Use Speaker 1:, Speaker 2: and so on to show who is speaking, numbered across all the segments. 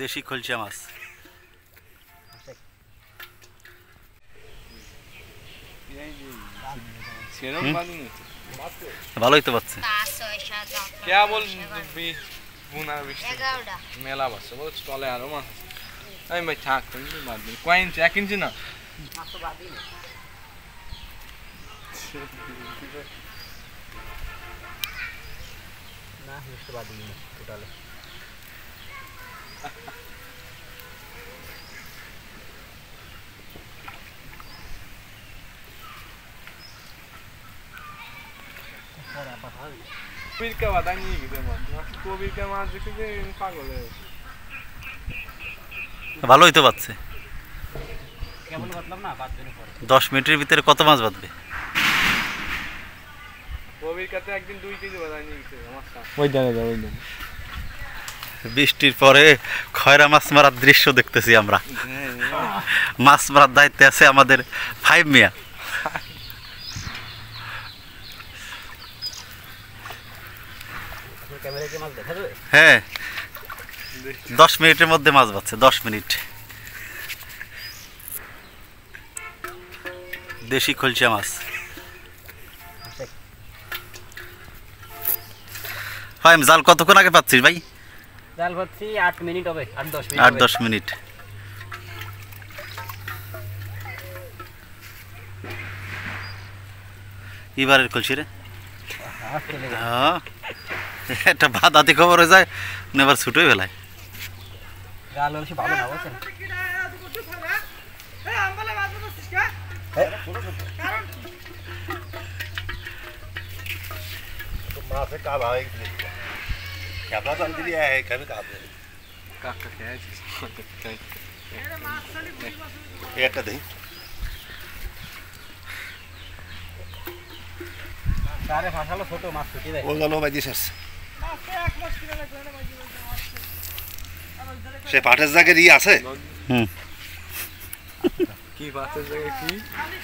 Speaker 1: দেশি খলসা মাছ। ভালোই তো পাচ্ছে।
Speaker 2: মেলা বাচ্চা বল চলে আরো মাছ আমি ভাই থাক কয় ইঞ্চি 1 ইঞ্চি না
Speaker 3: না মিষ্টি বাদ দিই টোটালে
Speaker 2: কবির কা বাদা নিয়ে গেছে মাছ কবির কা মাছ দেখে যে পাগল হয়ে
Speaker 1: ভালোই তো পাচ্ছে।
Speaker 3: কেবল বাতলাম না বাদ দিন পরে
Speaker 1: 10 মিনিটের ভিতরে কত মাছ বাঁধবে?
Speaker 2: কবির কাতে একদিন 2 কেজি বাদা নিয়ে গেছে মাছটা ওই জায়গা ওই জায়গা।
Speaker 1: বৃষ্টির পরে খয়রা মাছ মারার দৃশ্য দেখতেছি আমরা। মাছ মারার দায়িত্বে আছে আমাদের 5 মিয়া।
Speaker 3: ক্যামেরায় কি মাছ দেখা যাবে?
Speaker 1: হ্যাঁ 10 মিনিটের মধ্যে মাছ বাঁধছে। 10 মিনিট। দেশি খলসা মাছ। ভাই জাল কতক্ষণ আগে পাচ্ছিস ভাই?
Speaker 3: জাল পাচ্ছি 8 মিনিট হবে 8-10 মিনিট
Speaker 1: 8-10 মিনিট। এবারের খলসি রে হ্যাঁ একটা বাদাতি খবর হয়ে যায় এবার ছুটোই ফেলায়।
Speaker 3: জাল হচ্ছে ভালো না বুঝছেন
Speaker 4: मासे का भाव एक कैमरा तो अंदर ही है कभी का दे
Speaker 2: কাকা খেয়ে
Speaker 4: एक का दे
Speaker 3: सारे फासालो ছোট মাছ ছুটি দেয়
Speaker 4: वो गलो भाई सर সে পাটের জায়গায় ই আছে
Speaker 2: কি পাটের জায়গায় কি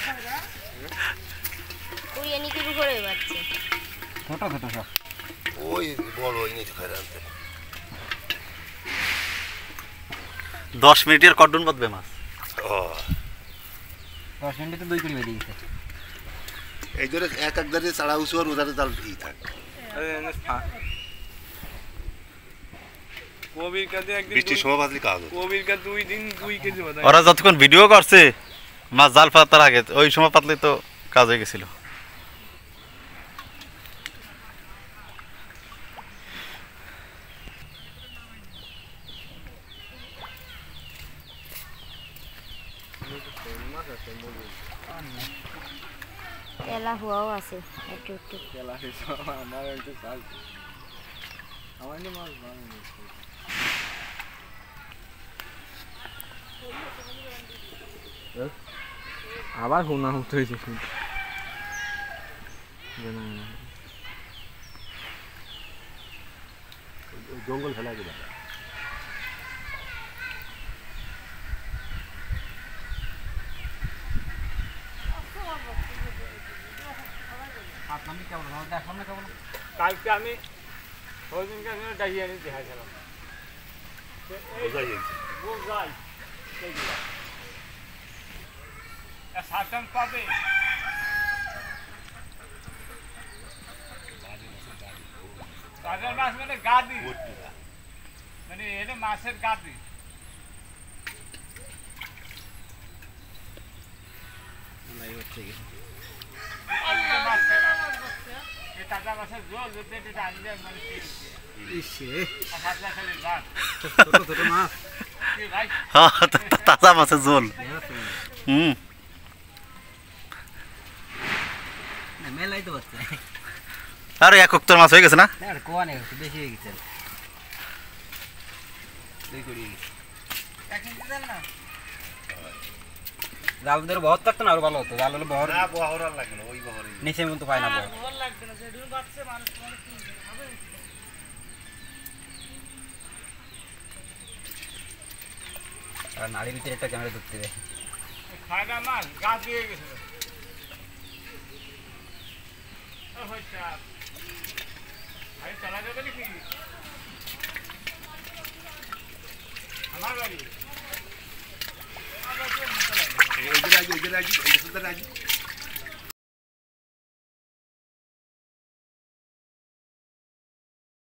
Speaker 5: কুড়িয়ে কি করে বাচ্চা
Speaker 3: ছোট ছোট সব
Speaker 4: ওই বড় ওই নিতে খায় আনতে
Speaker 1: 10 মিনিটের কটন বাঁধবে মাছ।
Speaker 4: ও
Speaker 3: 10 মিনিটে 2 করে বেরিয়ে গেছে
Speaker 4: এই ধরে এক এক ধরে ছাড়া উঁচু আর উধারে জাল ই থাকে
Speaker 2: আরে এনে থাক কবির কাতে একদিন
Speaker 4: বৃষ্টির সময় বাজলি কাজ
Speaker 2: কবির কা 2 দিন 2 কেজি বাদা
Speaker 1: ওরা যতক্ষণ ভিডিও করছে মাছ জাল পাতার আগে ওই সময় পাতলে তো কাজ হয়ে গেছিল।
Speaker 5: এলা হুয়াও আছে একটু একটু
Speaker 2: খেলা শেষ আমার একটু চাল আমার যে মাছ ভালো আবার হুনা হুট হয়েছে
Speaker 4: জঙ্গল ফেলা গেল
Speaker 3: আমি কেবল দেখলাম না কেবল
Speaker 2: কালকে আমি ওই দিনকে ডাইয়ে এনে দেখাইছিলাম বোঝাই শাসন পাবে তাদের মাছ মানে গাদি মানে এনে মাছের গাদি
Speaker 3: নাই হচ্ছে কি
Speaker 2: টাকা মাছের জল যেতে এটা আনলে মানে
Speaker 3: ইসে
Speaker 2: পাতলা খালি গাছ
Speaker 3: ছোট ছোট মাছ
Speaker 2: কি ভাই
Speaker 1: হ্যাঁ তাজা মাছের ঝোল।
Speaker 3: না মেলাই তো হচ্ছে
Speaker 1: আরে একক তোর মাছ হয়ে গেছে না?
Speaker 3: আর কোয়ানে বেশি হয়ে গেছে 2 করে গেছে এখন দেন না জাল ধরে বহুত থাকতো না আর ভালো হতো জাল হলে বহর
Speaker 4: না বহর আর লাগে না ওই বহরই
Speaker 3: নিচে মতো পায় না বহর
Speaker 2: ভালো লাগবে না যেদিন বাচ্চা মানুষ মানে কি হবে
Speaker 3: আর নাড়ির ভিতরে একটা ক্যামেরা ধরতে হবে
Speaker 2: খায়না মাছ গাছ দিয়ে গেছে ও হইছে আরে চলা যাবে নাকি
Speaker 4: রাজি